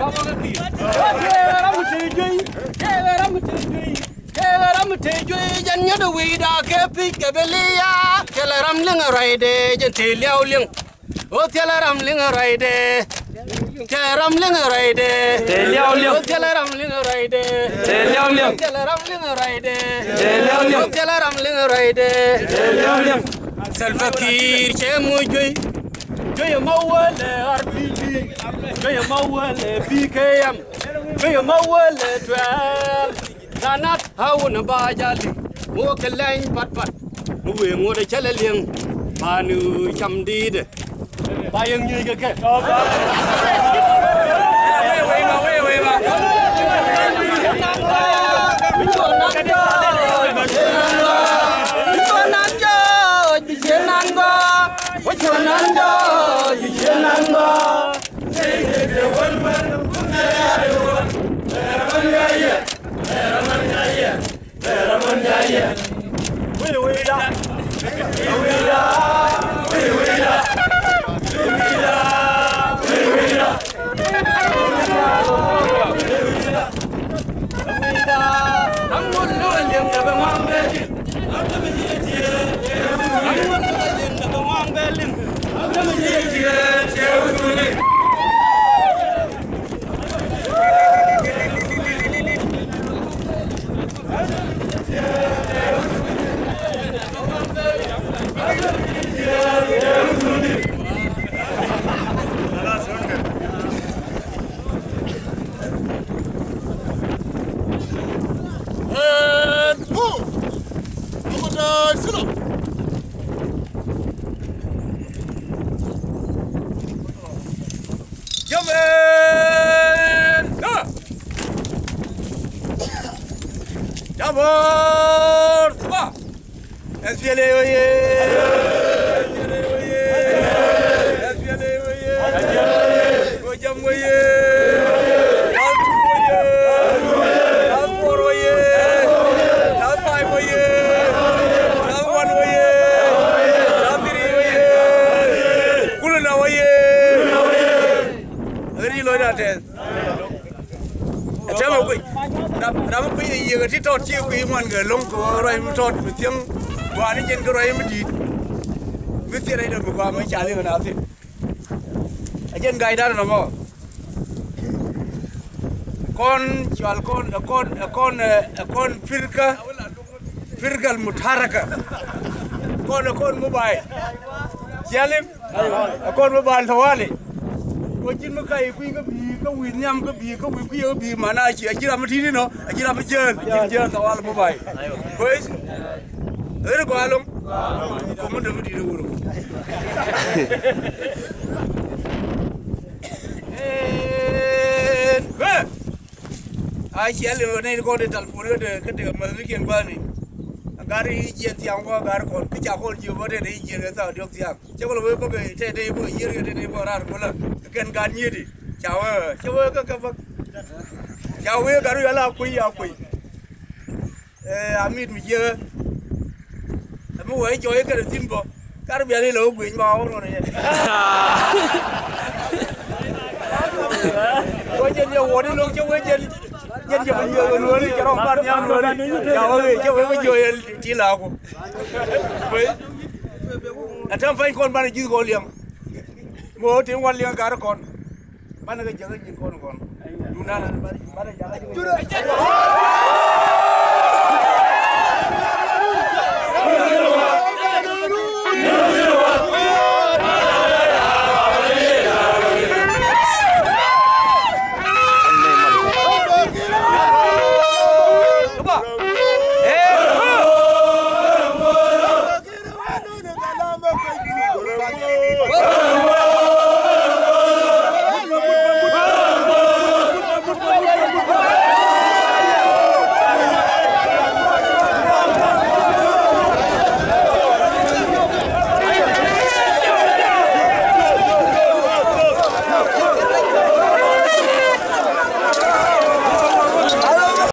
Salfakir chemujoy joy mawale RPG joy mawale PKM joy mawale 12 sanat hauna bajali mo kalain pat we ngode chalaliang manu chamdide bayang nyi ke Ajen gaida na mo kon chwal kon firka mutaraka kon mobile jalim kon mobile thawali ko jin ma kai ku ga bi ka wi nyam ka bi ku bi mana chi ajira ma tini no ajira ma jen thawal mobile kois ere ko alum ko mo de di wuro ai chiel ne ko de telefon de ke de ma ri ken bani gari je ti an ko gar ko ki ja ko ji bo de ji ne sa diok ti an che ko lo bo ke te de bo yir ke de bo rar ko la ken gan ni di chawa chewa ka ba chawa garu ya la ku amit mi je mo wai joy ke de tin bo gar bi ale lo gwi ma o no ne ko je ne wo de lo che we je nhân giờ mình vừa luôn đi cho nó ban nhau luôn đi chào ơi chứ với vừa chỉ là của với anh thằng phải con ban này chưa có liền mua tiếng quan liền cả đó con ban này cái chợ cái nhìn con đủ na ban này chợ Whoa!